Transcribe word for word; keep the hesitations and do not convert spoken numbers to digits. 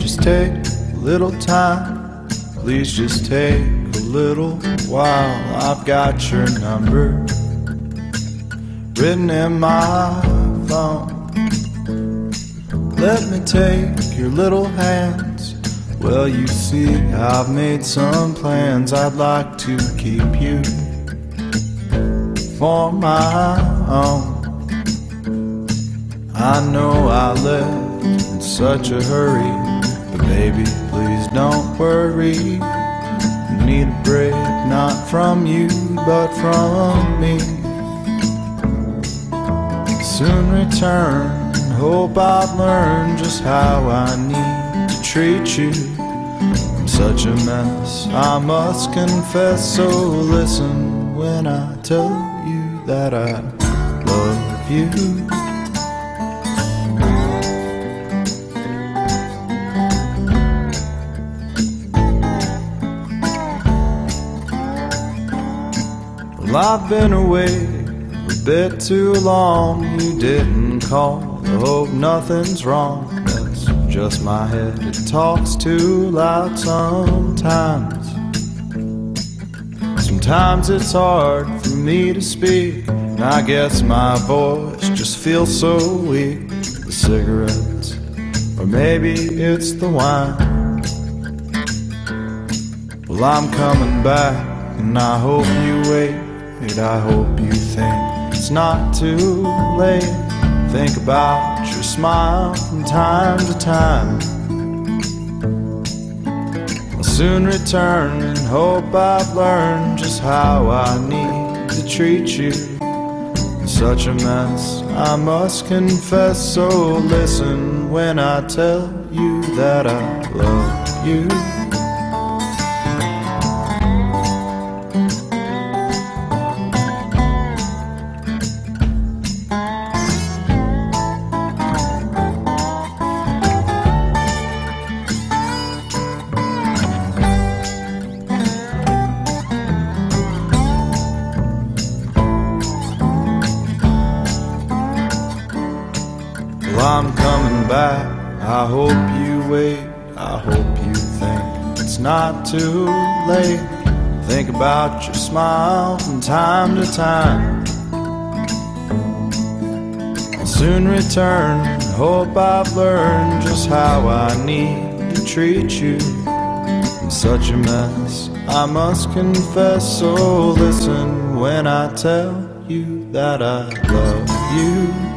just take a little time? Please just take a little while. I've got your number written in my phone. Let me take your little hands. Well, you see, I've made some plans. I'd like to keep you for my own. I know I left in such a hurry, but baby, please don't worry. I need a break, not from you, but from me. Soon return, hope I've learned just how I need to treat you. I'm such a mess, I must confess, so listen when I tell you that I love you. Well, I've been away a bit too long. You didn't call, I hope nothing's wrong. That's just my head, it talks too loud sometimes. Sometimes it's hard for me to speak, and I guess my voice just feels so weak. The cigarettes, or maybe it's the wine. Well, I'm coming back, and I hope you wait. I hope you think it's not too late. Think about your smile from time to time. I'll soon return and hope I've learned just how I need to treat you. I'm such a mess, I must confess, so listen when I tell you that I love you. I'm coming back, I hope you wait. I hope you think it's not too late. Think about your smile from time to time. I'll soon return and hope I've learned just how I need to treat you. I'm such a mess, I must confess, so listen when I tell you that I love you.